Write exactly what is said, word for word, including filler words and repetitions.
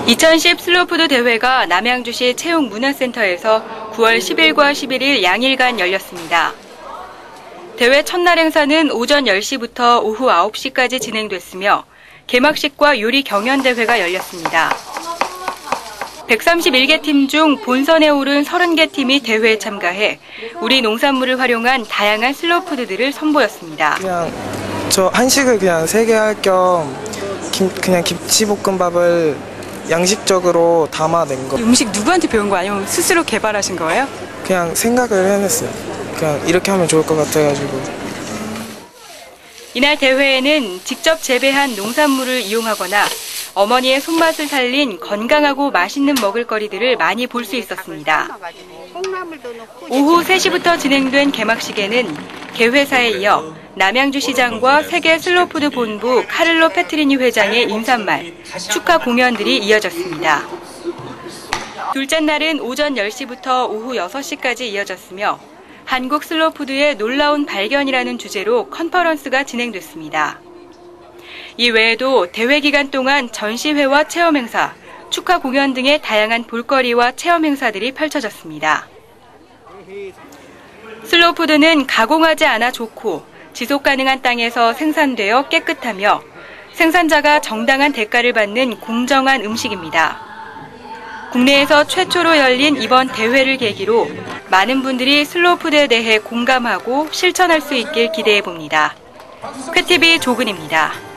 이천십 슬로푸드 대회가 남양주시 체육문화센터에서 구월 십일과 십일일 양일간 열렸습니다. 대회 첫날 행사는 오전 열 시부터 오후 아홉 시까지 진행됐으며 개막식과 요리 경연대회가 열렸습니다. 백삼십일 개 팀 중 본선에 오른 서른 개 팀이 대회에 참가해 우리 농산물을 활용한 다양한 슬로푸드들을 선보였습니다. 그냥 저 한식을 그냥 세 개 할 겸 그냥 김치볶음밥을 양식적으로 담아낸 거. 음식 누구한테 배운 거 아니면 스스로 개발하신 거예요? 그냥 생각을 해냈어요. 그냥 이렇게 하면 좋을 것 같아가지고. 이날 대회에는 직접 재배한 농산물을 이용하거나 어머니의 손맛을 살린 건강하고 맛있는 먹을거리들을 많이 볼 수 있었습니다. 오후 세 시부터 진행된 개막식에는 개회사에 이어 남양주시장과 세계 슬로푸드 본부 카를로 페트리니 회장의 인사말, 축하 공연들이 이어졌습니다. 둘째 날은 오전 열 시부터 오후 여섯 시까지 이어졌으며 한국 슬로푸드의 놀라운 발견이라는 주제로 컨퍼런스가 진행됐습니다. 이 외에도 대회 기간 동안 전시회와 체험 행사, 축하 공연 등의 다양한 볼거리와 체험 행사들이 펼쳐졌습니다. 슬로푸드는 가공하지 않아 좋고 지속 가능한 땅에서 생산되어 깨끗하며 생산자가 정당한 대가를 받는 공정한 음식입니다. 국내에서 최초로 열린 이번 대회를 계기로 많은 분들이 슬로푸드에 대해 공감하고 실천할 수 있길 기대해 봅니다. 쾌티비 조근입니다.